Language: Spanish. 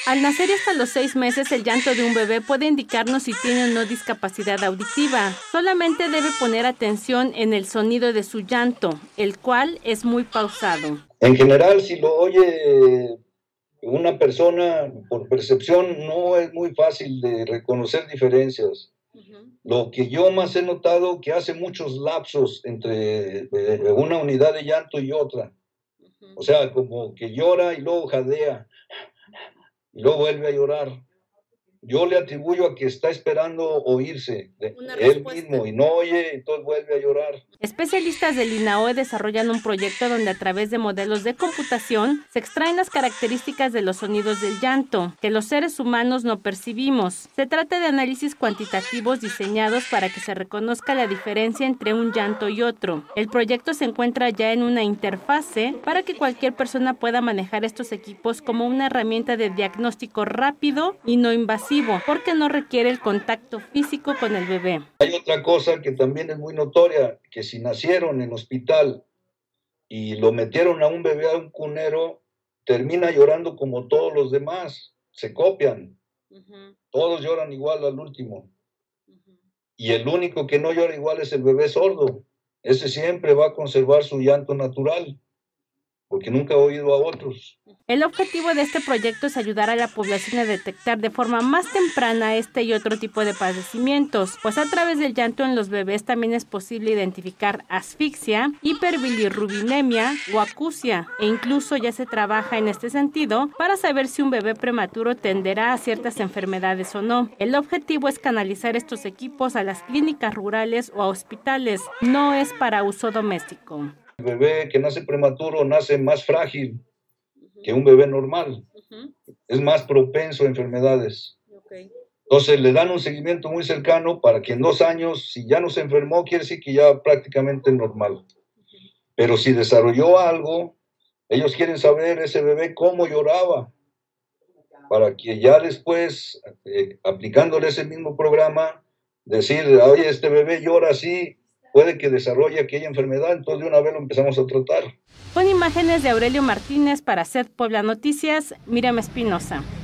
Al nacer y hasta los 6 meses, el llanto de un bebé puede indicarnos si tiene o no discapacidad auditiva. Solamente debe poner atención en el sonido de su llanto, el cual es muy pausado. En general, si lo oye una persona por percepción, no es muy fácil de reconocer diferencias. Lo que yo más he notado que hace muchos lapsos entre una unidad de llanto y otra. O sea, como que llora y luego jadea y luego vuelve a llorar. Yo le atribuyo a que está esperando oírse de él mismo y no oye, entonces vuelve a llorar. Especialistas del INAOE desarrollan un proyecto donde a través de modelos de computación se extraen las características de los sonidos del llanto, que los seres humanos no percibimos. Se trata de análisis cuantitativos diseñados para que se reconozca la diferencia entre un llanto y otro. El proyecto se encuentra ya en una interfase para que cualquier persona pueda manejar estos equipos como una herramienta de diagnóstico rápido y no invasivo, porque no requiere el contacto físico con el bebé. Hay otra cosa que también es muy notoria, que si nacieron en hospital y lo metieron a un bebé a un cunero, termina llorando como todos los demás, se copian. Todos lloran igual al último. Y el único que no llora igual es el bebé sordo. Ese siempre va a conservar su llanto natural, porque nunca ha oído a otros. El objetivo de este proyecto es ayudar a la población a detectar de forma más temprana este y otro tipo de padecimientos, pues a través del llanto en los bebés también es posible identificar asfixia, hiperbilirrubinemia o acusia, e incluso ya se trabaja en este sentido para saber si un bebé prematuro tenderá a ciertas enfermedades o no. El objetivo es canalizar estos equipos a las clínicas rurales o a hospitales, no es para uso doméstico. El bebé que nace prematuro nace más frágil que un bebé normal. Es más propenso a enfermedades. Entonces le dan un seguimiento muy cercano para que en 2 años, si ya no se enfermó, quiere decir que ya prácticamente es normal. Pero si desarrolló algo, ellos quieren saber ese bebé cómo lloraba, para que ya después, aplicándole ese mismo programa, decir, oye, este bebé llora así, puede que desarrolle aquella enfermedad, entonces de una vez lo empezamos a tratar. Con imágenes de Aurelio Martínez para Set Puebla Noticias, Miriam Espinosa.